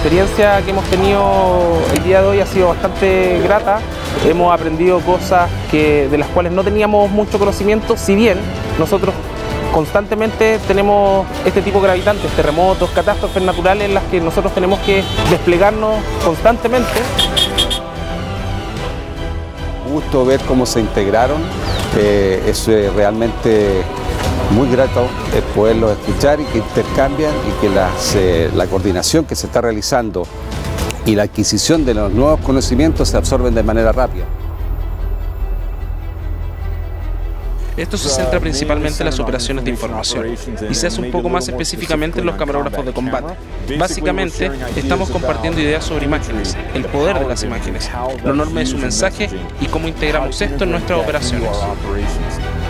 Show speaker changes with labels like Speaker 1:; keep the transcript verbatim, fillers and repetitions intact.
Speaker 1: experiencia que hemos tenido el día de hoy ha sido bastante grata. Hemos aprendido cosas que, de las cuales no teníamos mucho conocimiento, si bien nosotros constantemente tenemos este tipo de gravitantes, terremotos, catástrofes naturales en las que nosotros tenemos que desplegarnos constantemente.
Speaker 2: Un gusto ver cómo se integraron, eh, es eh, realmente muy grato el poderlos escuchar y que intercambian y que las, eh, la coordinación que se está realizando y la adquisición de los nuevos conocimientos se absorben de manera rápida.
Speaker 3: Esto se centra principalmente en las operaciones de información y se hace un poco más específicamente en los camarógrafos de combate. Básicamente, estamos compartiendo ideas sobre imágenes, el poder de las imágenes, lo enorme de su mensaje y cómo integramos esto en nuestras operaciones.